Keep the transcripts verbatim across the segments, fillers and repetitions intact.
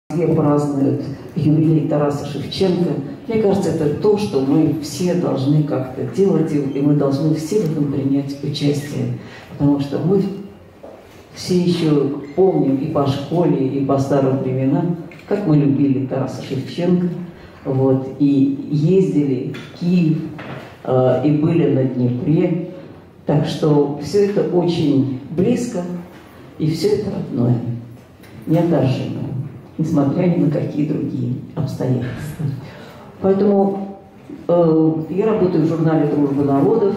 Все празднуют юбилей Тараса Шевченко. Мне кажется, это то, что мы все должны как-то делать, и мы должны все в этом принять участие. Потому что мы все еще помним и по школе, и по старым временам, как мы любили Тараса Шевченко, вот, и ездили в Киев, э, и были на Днепре. Так что все это очень близко, и все это родное, неотторжимое, несмотря ни на какие другие обстоятельства. Поэтому э, я работаю в журнале «Дружба народов»,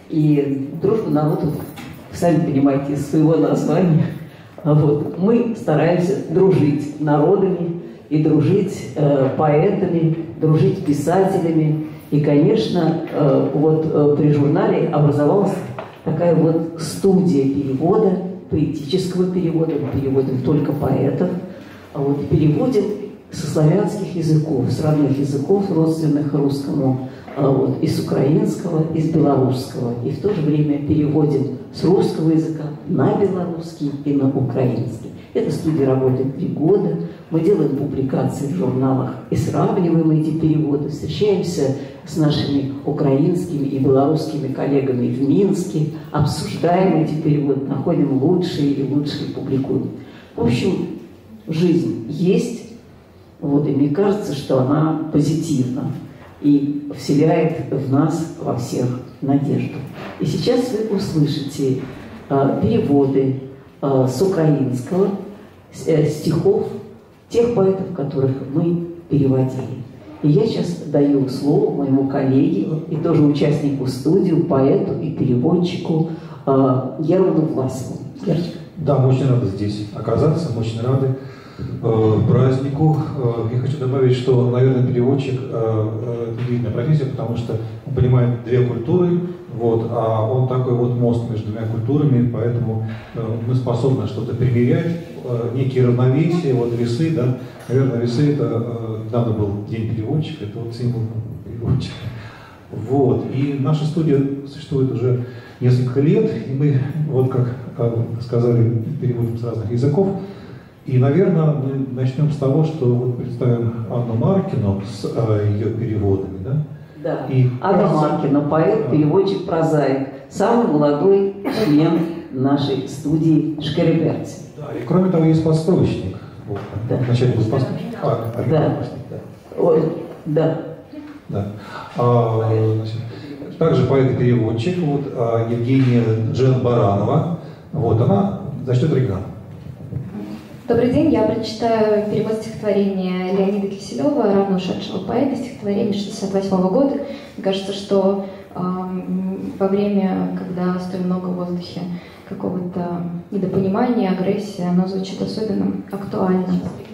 и «Дружба народов», сами понимаете, из своего названия, вот, мы стараемся дружить народами и дружить э, поэтами, дружить писателями. И, конечно, э, вот э, при журнале образовалась такая вот студия перевода, поэтического перевода, мы переводим только поэтов, а вот переводим со славянских языков, с родных языков, родственных русскому, вот, из украинского, из белорусского. И в то же время переводим с русского языка на белорусский и на украинский. Эта студия работает три года. Мы делаем публикации в журналах и сравниваем эти переводы. Встречаемся с нашими украинскими и белорусскими коллегами в Минске, обсуждаем эти переводы, находим лучшие и лучшие публикуем. В общем, жизнь есть. Вот, и мне кажется, что она позитивна и вселяет в нас во всех надежду. И сейчас вы услышите э, переводы э, с украинского э, стихов тех поэтов, которых мы переводили. И я сейчас даю слово моему коллеге и тоже участнику студии, поэту и переводчику э, Герману Власову. Герочка. Да, мы очень рады здесь оказаться, мы очень рады празднику. Я хочу добавить, что, наверное, переводчик – это удивительная профессия, потому что он понимает две культуры, вот, а он такой вот мост между двумя культурами, поэтому мы способны что-то примерять, некие равновесия, вот весы, да, наверное, весы – это, недавно был день переводчика, это вот символ переводчика. Вот, и наша студия существует уже несколько лет, и мы, вот как сказали, переводим с разных языков. И, наверное, мы начнем с того, что вот представим Анну Маркину с э, ее переводами, да? Да. И Анна Маркина, поэт, переводчик, прозаик, самый молодой член нашей студии Шкереберти. Да, и кроме того, есть подстрочник. Вот, да. Вначале был подстрочник, а, а да. да. Ой, да. Да. А, значит, также поэт и переводчик, вот, а, Евгения Джен Баранова, вот, она зачтет оригинал. Добрый день, я прочитаю перевод стихотворения Леонида Киселева, рано ушедшего поэта, стихотворение шестьдесят восьмого года. Мне кажется, что э, во время, когда столь много в воздухе какого-то недопонимания, агрессии, оно звучит особенно актуально.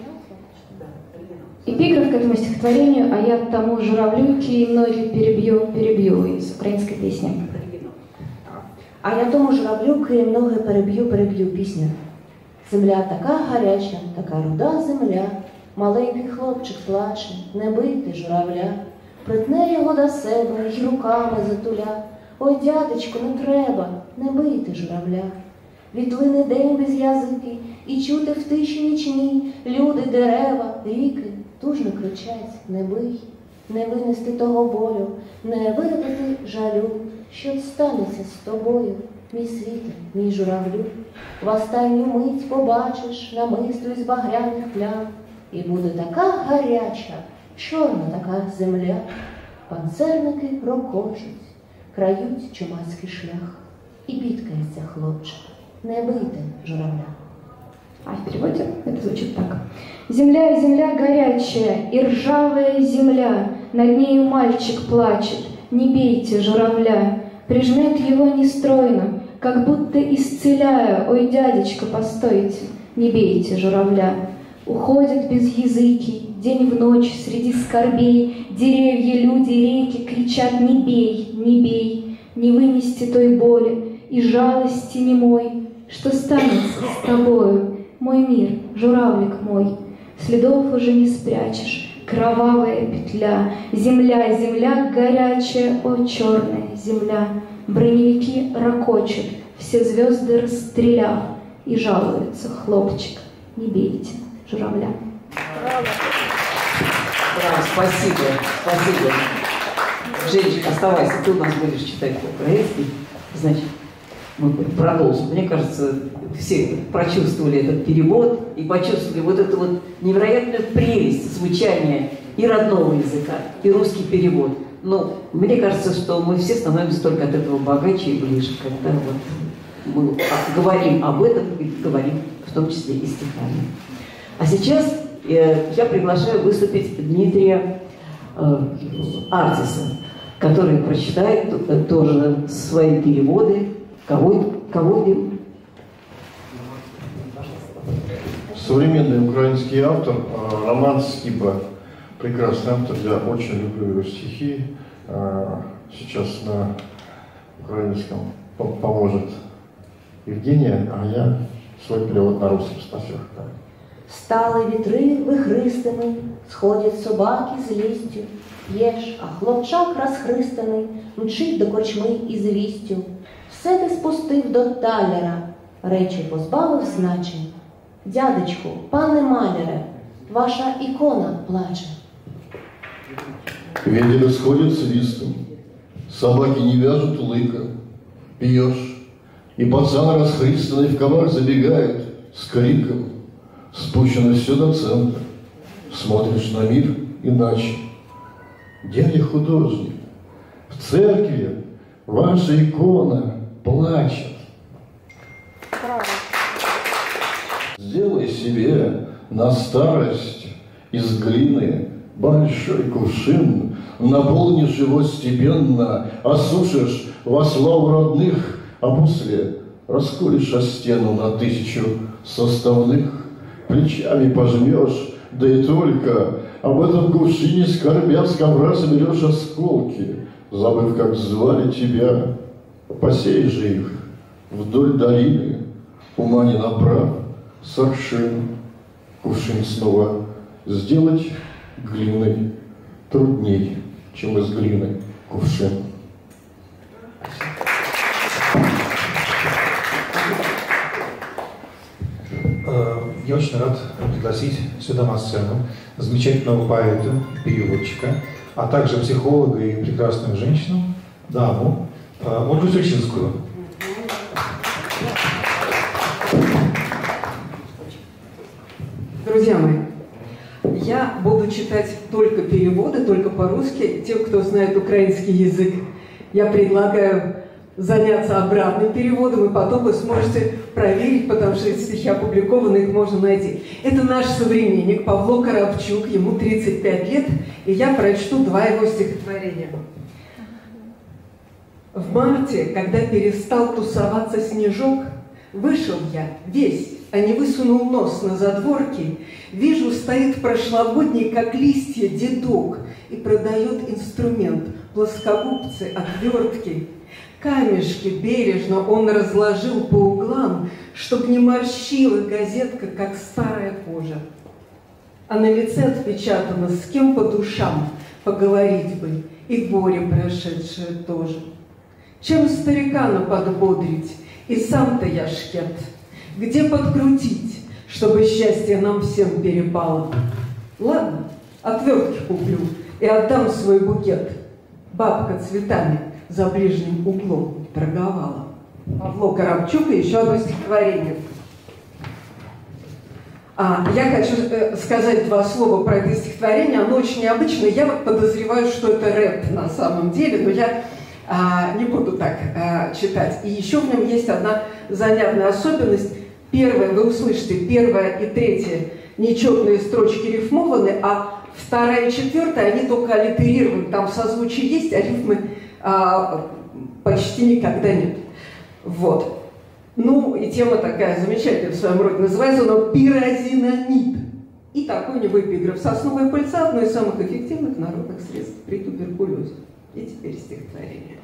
Эпиграф к этому стихотворению «А я тому журавлю, кий ноги перебью, перебью» из украинской песни. А я тому журавлю, кий ноги переб'ю, переб'ю пісня. Земля така гаряча, така руда земля, маленький хлопчик плаче, не бийте журавля, притне його до себе й руками затуля. Ой, дядечко, не треба, не бийте журавля. Відлине день без язики, і чути в тиші нічній люди, дерева, ріки тужно кричать: не бий, не винести того болю, не видати жалю, що станеться з тобою. Мій світе, мій журавлю, в останню мить побачиш намисто із багряних плям, і буде така гаряча, чорна така земля. Панцерники рокочуть, крають чумацький шлях, і бідкається хлопчик: не бийте журавля. А в переводе это звучит так. Земля, земля горячая и ржавая земля, над нею мальчик плачет, не бейте журавля. Прижмет его нестройно, как будто исцеляя: ой, дядечка, постойте, не бейте журавля. Уходят без языки, день в ночь среди скорбей, деревья, люди, реки кричат: не бей, не бей, не вынести той боли и жалости немой. Что станется с тобою, мой мир, журавлик мой? Следов уже не спрячешь, кровавая петля. Земля, земля горячая, о, черная земля. Броневики ракочут, все звезды расстреляв, и жалуется хлопчик: не бейте журавля. Браво, спасибо, спасибо. Женечка, оставайся, ты у нас будешь читать по-украински. Значит, мы продолжим. Мне кажется, все прочувствовали этот перевод и почувствовали вот эту вот невероятную прелесть звучания и родного языка, и русский перевод. Но мне кажется, что мы все становимся только от этого богаче и ближе, когда вот мы говорим об этом и говорим в том числе и стихами. А сейчас э, я приглашаю выступить Дмитрия э, Артиса, который прочитает э, тоже свои переводы. Кого, кого им? Современный украинский автор, Роман Скиба. Прекрасный автор, я очень люблю его стихи. Сейчас на украинском поможет Евгения, а я свой перевод на русском. Спасибо. Стали вітри вихристими, сходять собаки з лістю, п'єш, а хлопчак розхристаний, мчить до корчми із вістю. Все ти спустив до таляра, речі позбавив значень. Дядечку, пане маляре, ваша ікона плаче. Ветер исходит свистом, собаки не вяжут лыка, пьешь, и пацан расхристанный в комар забегает с криком. Спущено все до центра, смотришь на мир иначе. Дядя художник, в церкви ваша икона плачет. Сделай себе на старость из глины большой кувшин, наполнишь его степенно, осушишь во славу родных, а после расколешь о стену на тысячу составных. Плечами пожмешь, да и только об этом кувшине скорбя с ковра соберешь осколки, забыв, как звали тебя. Посей же их вдоль долины, ума не направ, с аршин. Кувшин снова сделать глиной трудней, чем из глины кувшин. Я очень рад пригласить сюда на сцену замечательного поэта, переводчика, а также психолога и прекрасную женщину, даму, Ольгу Стрельчинскую. Друзья мои, я буду читать только переводы, только по-русски. Тем, кто знает украинский язык, я предлагаю заняться обратным переводом, и потом вы сможете проверить, потому что эти стихи опубликованы, их можно найти. Это наш современник Павло Коробчук, ему тридцать пять лет, и я прочту два его стихотворения. В марте, когда перестал тусоваться снежок, вышел я весь, а не высунул нос на задворки, вижу, стоит прошлогодний, как листья, дедок, и продает инструмент, плоскогубцы, отвертки. Камешки бережно он разложил по углам, чтоб не морщила газетка, как старая кожа. А на лице отпечатано, с кем по душам поговорить бы, и горе прошедшее тоже. Чем старикана подбодрить, и сам-то я шкет, где подкрутить, чтобы счастье нам всем перепало? Ладно, отвертки куплю и отдам свой букет. Бабка цветами за ближним углом торговала. Павло Коробчук и еще одно стихотворение. А, я хочу э, сказать два слова про это стихотворение. Оно очень необычное. Я подозреваю, что это рэп на самом деле, но я а, не буду так а, читать. И еще в нем есть одна занятная особенность. Первая, вы услышите, первая и третья нечетные строчки рифмованы, а вторая и четвертая, они только аллитерированы. Там созвучие есть, а рифмы а, почти никогда нет. Вот. Ну, и тема такая замечательная в своем роде. Называется она «Пирозинонит». И такой у него эпиграф. Сосновая пыльца – одно из самых эффективных народных средств при туберкулезе. И теперь стихотворение.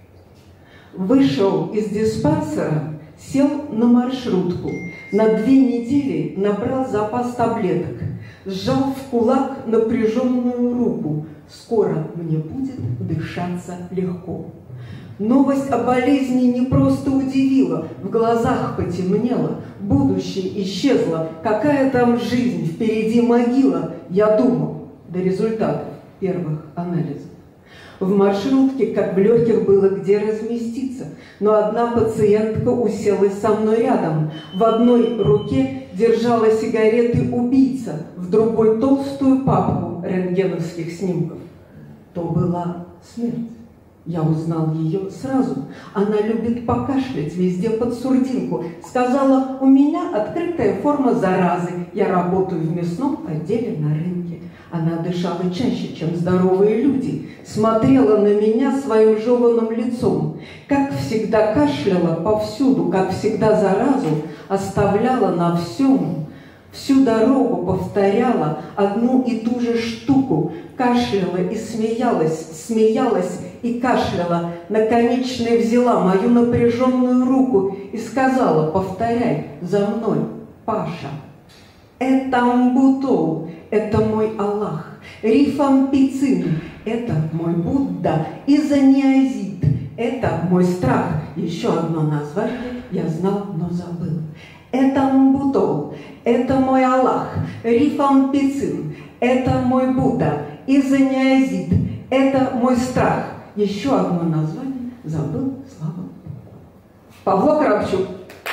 Вышел из диспансера, сел на маршрутку. На две недели набрал запас таблеток. Сжал в кулак напряженную руку. Скоро мне будет дышаться легко. Новость о болезни не просто удивила, в глазах потемнело, будущее исчезло, какая там жизнь, впереди могила. Я думал, до результатов первых анализов. В маршрутке, как в легких, было где разместиться, но одна пациентка уселась со мной рядом. В одной руке держала сигареты убийца, в другой толстую папку рентгеновских снимков. То была смерть. Я узнал ее сразу. Она любит покашлять везде под сурдинку. Сказала: у меня открытая форма заразы. Я работаю в мясном отделе на рынке. Она дышала чаще, чем здоровые люди. Смотрела на меня своим жеванным лицом. Как всегда кашляла повсюду, как всегда заразу оставляла на всем. Всю дорогу повторяла одну и ту же штуку. Кашляла и смеялась, смеялась и кашляла. Наконечная взяла мою напряженную руку и сказала: повторяй за мной, Паша. Это Амбутол, это мой Аллах. Рифампицин, это мой Будда. Изониазид, это мой страх. Еще одно название я знал, но забыл. Это Амбутол, это мой Аллах. Рифампицин, это мой Будда. Изониазид, это мой страх. Еще одно название забыл, слава Богу. Павло Кравчук.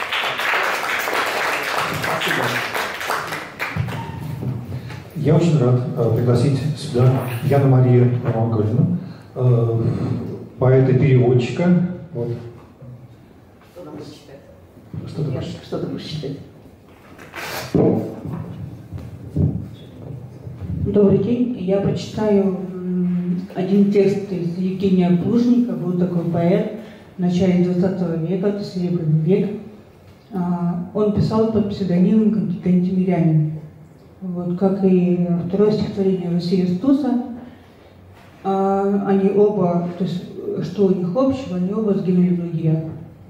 Спасибо. Я очень рад э, пригласить сюда Яну Марию Романковну, э, поэта-переводчика. Вот. Что ты будешь читать? Что ты, Яшка, что ты будешь читать? Добрый день. Я прочитаю один текст из Евгения Плужника. Был такой поэт в начале двадцатого века, это Серебряный век. Он писал под псевдонимом Кантемирянин. Вот, как и второе стихотворение Василия Стуса, они оба, то есть, что у них общего, они оба сгинули в лагерях.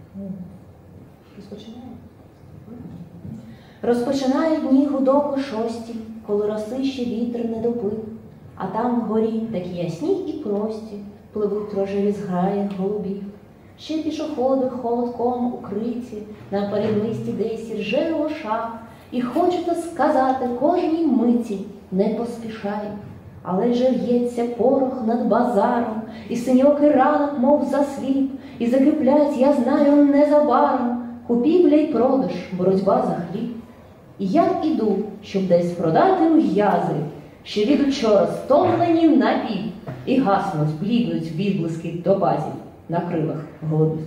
Розпочинає дні гудок о шостій, коли роси ще вітер не допив, а там вгорі такі ясні і прості пливуть рожеві зграї голубів. Ще пішоходи холодком укриті, на передмисті десь рже лоша, і хочете сказати кожній миті: не поспішай. Але же в'ється порох над базаром, і синьокий ранок, мов засліп, і закиплять, я знаю, незабаром купівля й продаж, боротьба за хліб. І я іду, щоб десь продати м'язи, що від учора стомлені напів, і гаснуть, бліднуть відблиски топазів на крилах голубів.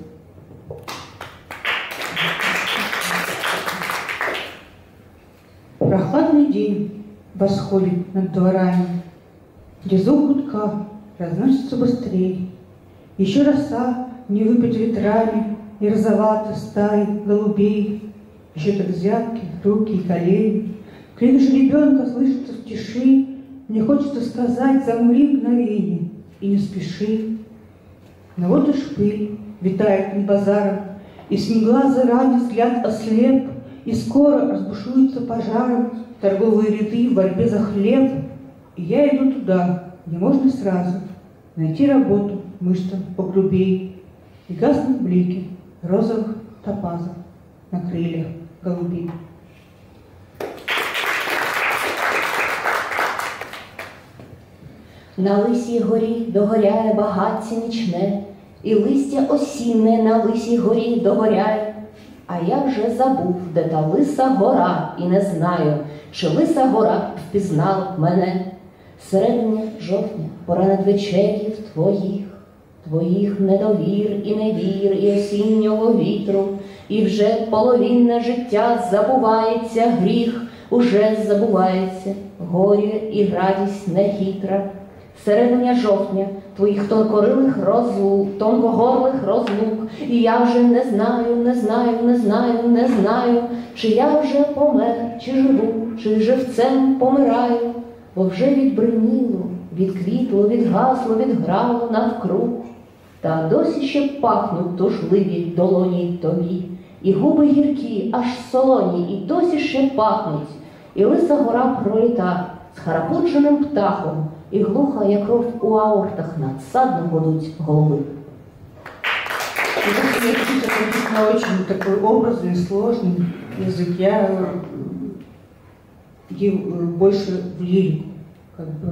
Прохладный день восходит над дворами, где звук гудка разносится быстрее. Еще роса не выпить ветрами, и розовато стаи голубей. Еще так зябки руки и колени. Крик же ребенка слышится в тиши. Мне хочется сказать: замри мгновенье и не спеши. Но вот и шпыль витает над базаром, и снеглазый ранний взгляд ослеп, и скоро разбушуются пожаром торговые ряды в борьбе за хлеб. И я иду туда, где можно сразу найти работу мышцам погрубей, и гаснут блики розовых топазов на крыльях голубей. На лисій горі догоряє багаття нічне, і листя осінне на лисій горі догоряє. А я вже забув, де та лиса гора, і не знаю, чи лиса гора впізнала б мене. Серединя жовтня, пора надвечерів твоїх, твоїх недовір і невір, і осіннього вітру, і вже половинне життя забувається гріх, уже забувається горі і радість нехитра. Серединя жовтня твоїх тонкорилих розлук, тонкогорлих розлук, і я вже не знаю, не знаю, не знаю, не знаю, чи я вже помер, чи живу, чи живцем помираю, бо вже відбриніло, відквітло, відгасло, відграло навкруг. Та досі ще пахнуть тужливі долоні тобі, і губи гіркі, аж солоні, і досі ще пахнуть, і лиса гора проліта з харапудженим птахом, и глухо, як кров у аортах, надсадно гудуть головы. Это очень такой образный, сложный язык. Я больше в лирику. как бы.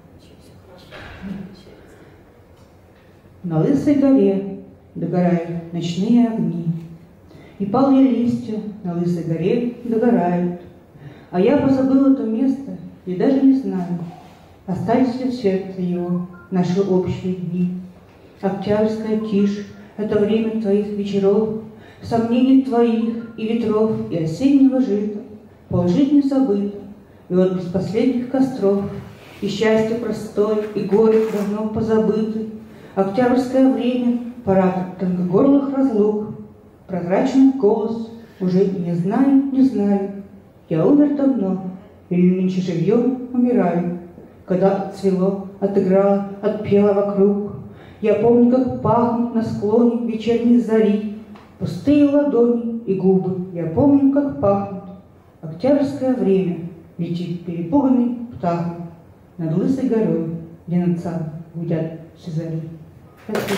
На лысой горе догорают ночные огни, и палые листья на лысой горе догорают. А я позабыла то место и даже не знаю, остались ли в сердце его наши общие дни. Октябрьская тишь — это время твоих вечеров, сомнений твоих и ветров, и осеннего жита, полжизни забыто, и вот без последних костров, и счастье простое, и горе давно позабыты. Октябрьское время — парад тонкогорлых разлук, прозрачный голос уже не знаю, не знаю, я умер давно, или нынче живьем умираю. Когда отцвело, отыграло, отпело вокруг, я помню, как пахнут на склоне вечерней зари пустые ладони и губы. Я помню, как пахнут. Октябрьское время летит перепуганный птахом над лысой горой, где над садом гудят все зари. Спасибо.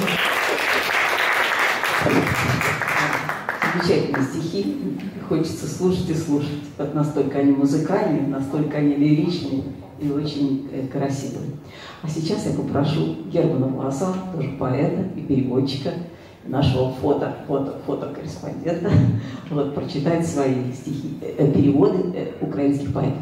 Замечательные стихи. Хочется слушать и слушать. Вот настолько они музыкальные, настолько они лиричные и очень э, красивые. А сейчас я попрошу Германа Власова, тоже поэта и переводчика, нашего фото, фото, фотокорреспондента, вот, прочитать свои стихи, э, переводы э, украинских поэтов.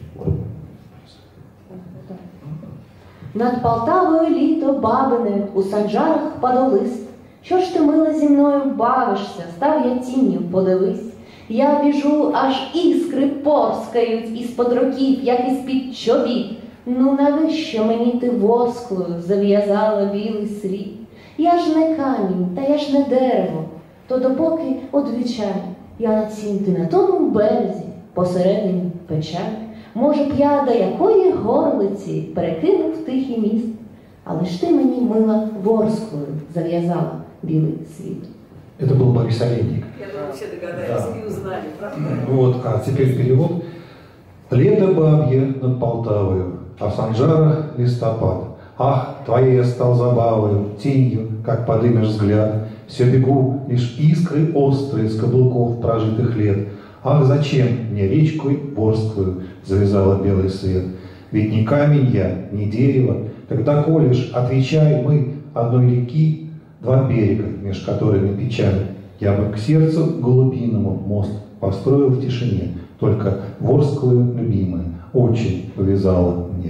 Над Полтавою літо бабине, у санджарах падолист. Що ж ти, мила, зі мною бавишся? Став я тінню, подивись. Я біжу, аж іскри порскають із-под років, як із-під чобіт. Ну навіщо мені ти восклою зав'язала білий світ? Я ж не камінь, та я ж не дерево. То допоки, одвічай, я на цім ти на тому березі, посередині печаль. Може б я до якої горлиці перекинув тихий міст, але ж ти мені, мила, ворскою зав'язала білий світ. Это был Борис Олейник. Я думаю, все догадались да. и узнали, правда? Вот, а теперь перевод. Лето бабье над Полтавою, а в санжарах листопад. Ах, твоей я стал забавою, тенью, как подымешь взгляд. Все бегу, лишь искры острые с каблуков прожитых лет. Ах, зачем мне речку Борскую завязала белый свет? Ведь не камень я, не дерево. Тогда колешь, отвечай, мы одной реки, два берега, меж которыми печаль. Я бы к сердцу голубиному мост построил в тишине, только Ворскую любимая очень повязала мне.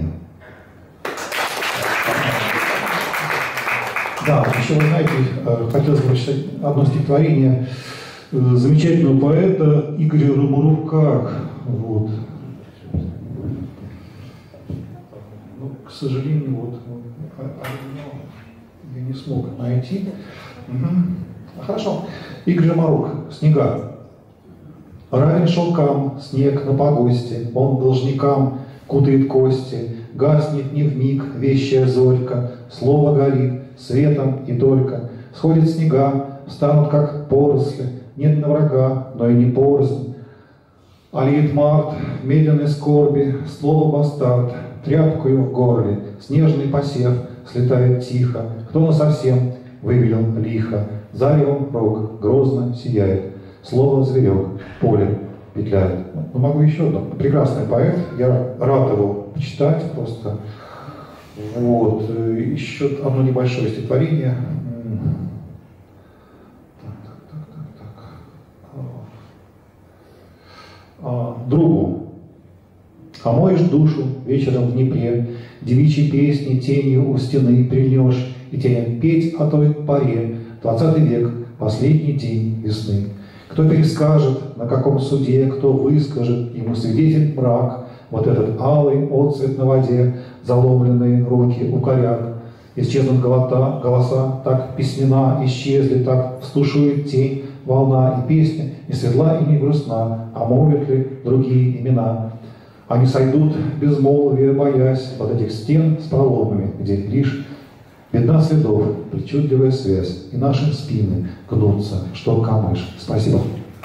Да, еще, вы знаете, хотелось бы прочитать одно стихотворение замечательного поэта Игоря Ромарука. Вот. Ну, к сожалению, вот я не смог найти. Угу. Хорошо. Игорь Ромарук. «Снега». Равен шелкам снег на погосте, он должникам кутает кости, гаснет не вмиг вещая зорька, слово горит светом и только. Сходят снега, встанут как поросли, нет на врага, но и не порознь. Алиет март, медленной скорби, слово бастард, тряпкою в горле, снежный посев слетает тихо, кто насовсем вывелен лихо, заревом рог грозно сияет, слово зверек поле петляет. Ну, могу еще одно. Прекрасный поэт, я рад его почитать просто. Вот. Еще одно небольшое стихотворение. Так, так, так, так, так. А, другу. Омоешь душу вечером в Днепре, девичьей песни тенью у стены прильнешь, и тянет петь о той поре, двадцатый век, последний день весны. Кто перескажет, на каком суде, кто выскажет, ему свидетель мрак, вот этот алый отцвет на воде, заломленные руки у коряк. Исчезнут голоса, голоса, так песнена, исчезли, так встушует тень, волна и песня, и светла, и не грустна, а молвят ли другие имена. Они сойдут, безмолвие боясь, под этих стен с проломами, где лишь видна следов, причудливая связь, и наши спины гнутся, что камыш. Спасибо.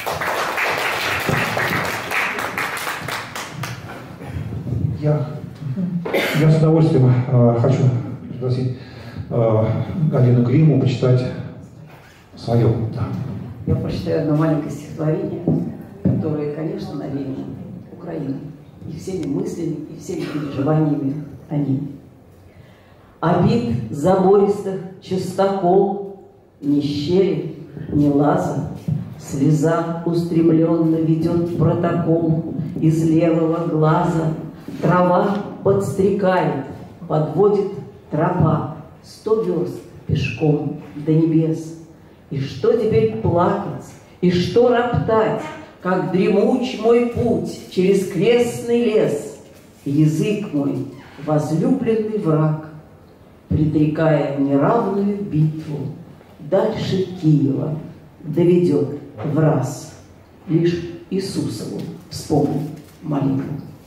Я, я с удовольствием э, хочу пригласить э, Галину Гриму почитать свое. Да. Я прочитаю одно маленькое стихотворение, которое, конечно, навеяно Украиной. И всеми мыслями, и всеми переживаниями они. Обид забористых частокол, ни щели, ни лаза, слеза устремленно ведет протокол из левого глаза. Трава подстрекает, подводит тропа сто верст пешком до небес. И что теперь плакать, и что роптать, как дремуч мой путь через крестный лес, язык мой, возлюбленный враг, предрекая неравную битву, дальше Киева доведет в раз. Лишь Иисусову вспомнил молитву.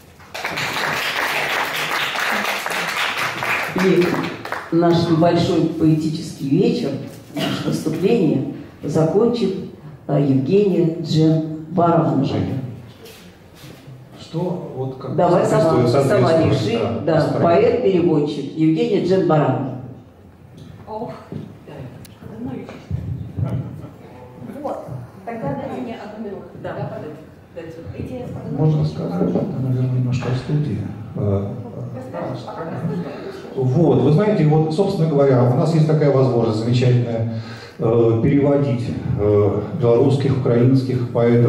И наш небольшой поэтический вечер, наше выступление закончит Евгения Джен Баранова. Что вот как Давай сама, сама реши. Да, да, поэт-переводчик Евгения Джен Баранова. Ох, вот, тогда дайте мне одну минуту. Да, можно сказать, наверное, немножко в студии. Вот, вы знаете, вот, собственно говоря, у нас есть такая возможность замечательная э, переводить э, белорусских, украинских поэтов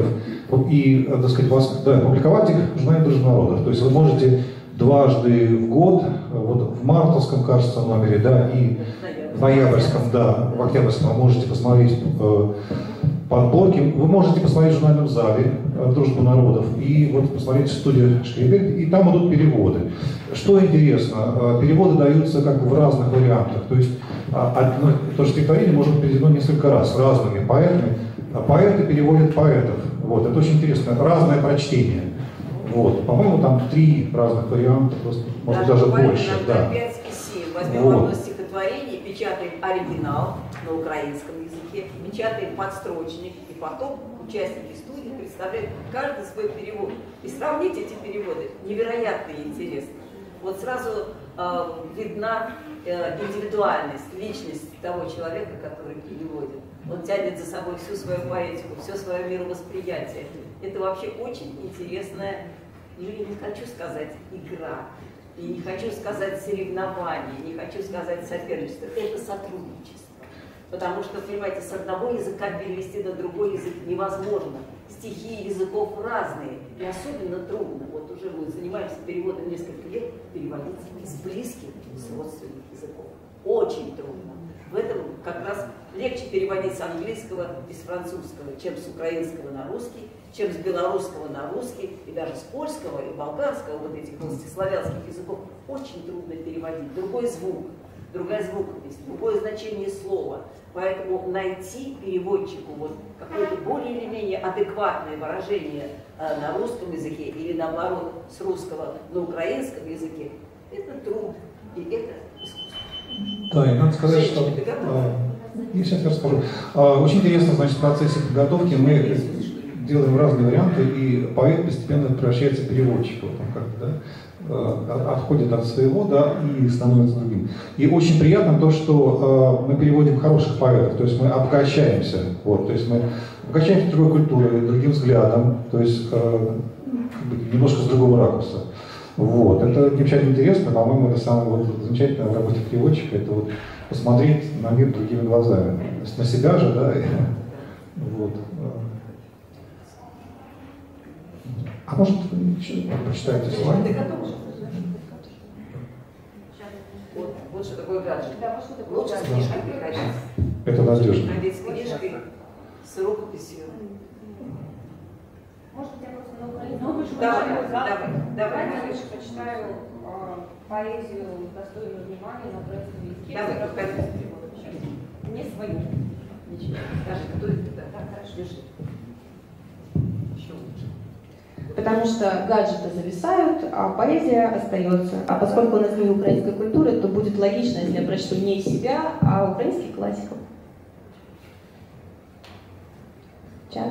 и, так сказать, вас, да, публиковать их в журнале «Дружба народов». То есть вы можете дважды в год, вот в мартовском, кажется, номере, да, и в ноябрьском, да, в октябрьском вы можете посмотреть э, подборки. Вы можете посмотреть в журнальном зале «Дружбу народов» и вот посмотреть студию Шкребель, и там идут переводы. Что интересно, переводы даются как бы в разных вариантах, то есть одно, то же стихотворение может быть переведено несколько раз разными поэтами. Поэты переводят поэтов. Вот, это очень интересно. Разное прочтение. Вот, по-моему, там три разных варианта, просто, может быть, даже больше. Да. Возьмем вот одно стихотворение, печатаем оригинал на украинском языке, печатаем подстрочник, и потом участники студии представляют каждый свой перевод. И сравнить эти переводы невероятно интересно. Вот сразу э, видна э, индивидуальность, личность того человека, который переводит. Он тянет за собой всю свою поэтику, все свое мировосприятие. Это вообще очень интересная, ну, я не хочу сказать, игра. И не хочу сказать соревнование, не хочу сказать соперничество. Это сотрудничество. Потому что, понимаете, с одного языка перевести на другой язык невозможно. Стихии языков разные. И особенно трудно. Вот уже мы занимаемся переводом несколько лет, переводить с близких, с родственных языков. Очень трудно. В этом как раз легче переводить с английского и с французского, чем с украинского на русский, чем с белорусского на русский, и даже с польского и болгарского, вот этих славянских языков, очень трудно переводить. Другой звук, другая звуковость, другое значение слова. Поэтому найти переводчику вот какое-то более или менее адекватное выражение э, на русском языке или наоборот с русского на украинском языке, это труд, и это искусство. Да, и надо сказать, что... А, я сейчас расскажу. А, очень интересно, значит, в процессе подготовки мы делаем разные варианты, и поэт постепенно превращается в переводчика. Вот он как-то, да, отходит от своего, да, и становится другим. И очень приятно то, что э, мы переводим хороших поэтов, то есть мы обогащаемся, вот, то есть мы обогащаемся другой культурой, другим взглядом, то есть э, немножко с другого ракурса. Вот. Это необычайно интересно, по-моему, это самое вот замечательное в работе переводчика, это вот посмотреть на мир другими глазами. То есть на себя же, да, и, вот. А может, почитайте слайд? Вот, вот что такое гаджет. Лучше с книжкой приходить. Это надежно. Приходить с книжкой, с рукописью. Может быть, я просто на Украине? Давай, давай, давай. Давайте я лучше почитаю э, поэзию достойную внимания на украинском языке. Давай, покажи. Не свою. Ничего. Скажи, кто это? Да, хорошо. Пиши. Еще лучше. Потому что гаджеты зависают, а поэзия остается. А поскольку у нас не украинской культуры, то будет логично, если я прочту не себя, а украинских классиков. Час.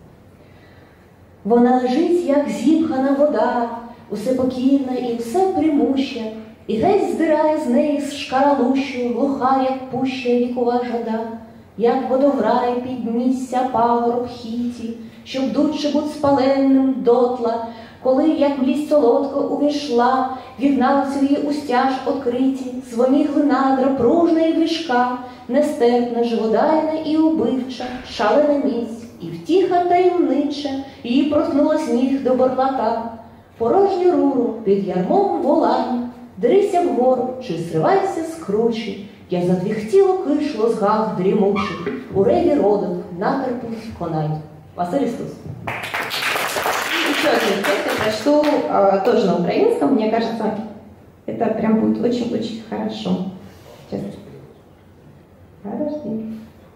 Вона лежить, як зіпхана вода, усе покірне і все примуще, і геть здирає з неї з шкаралущу, глуха, як пуща вікова жада, як водограй піднісся пагорб хіті, що вдуче будь спаленним дотла, Коли, як млість солодко увійшла, вігнали свої устяж откриті, звонігли надра пружна і вишка, нестерпна, живодайна і убивча, шалена міць і втіха таємнича, її проткнула сніг до борлака. Порожню руру під ярмом волань, дерися вгору чи зривайся з кручі, я задвіхтіло кишло з гав дрімучих, у реві родок натерпуть конай. Василь Истус. Еще один текст я прочту э, тоже на украинском. Мне кажется, это прям будет очень-очень хорошо. Сейчас. Подожди.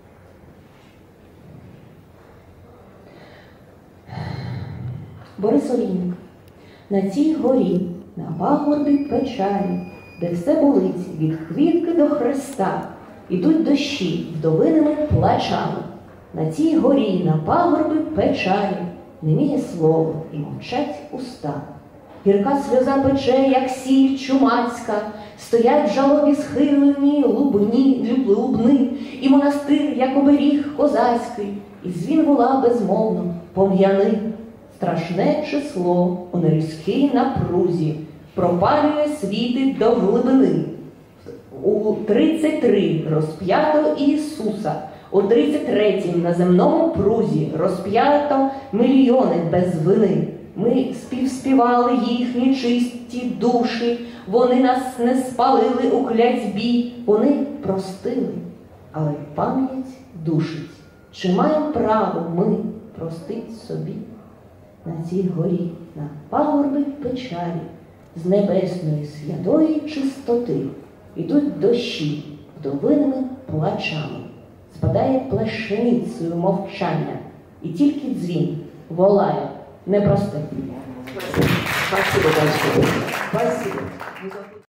Борис Олійник. На цій горі, на пагорбі печалі, де все болить від хвітки до хреста, ідуть дощі вдовиними плачами. На цій горі, на пагорбі печалі, неміє слово і мовчать уста. Гірка сльоза пече, як сіль чумацька, стоять в жалобі схилені лубні, лубни, і монастир, як оберіг козацький, і дзвін вола безмовно пом'яни. Страшне число у нерізкій напрузі пропалює світи до глибини. У тридцять три розп'ято Ісуса, у тридцять третім на земному прузі розп'ято мільйони без вини. Ми співспівали їхні чисті душі, вони нас не спалили у клятьбі, вони простили, але пам'ять душить. Чи маємо право ми простить собі? На цій горі, на пагорбі печалі, з небесної святої чистоти ідуть дощі вдовиними плачами, спадає плащаницею мовчання, і тільки дзвін волає непростим. Спасибо большое. Спасибо.